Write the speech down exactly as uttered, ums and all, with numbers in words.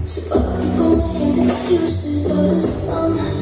So I keep on making excuses for the sun.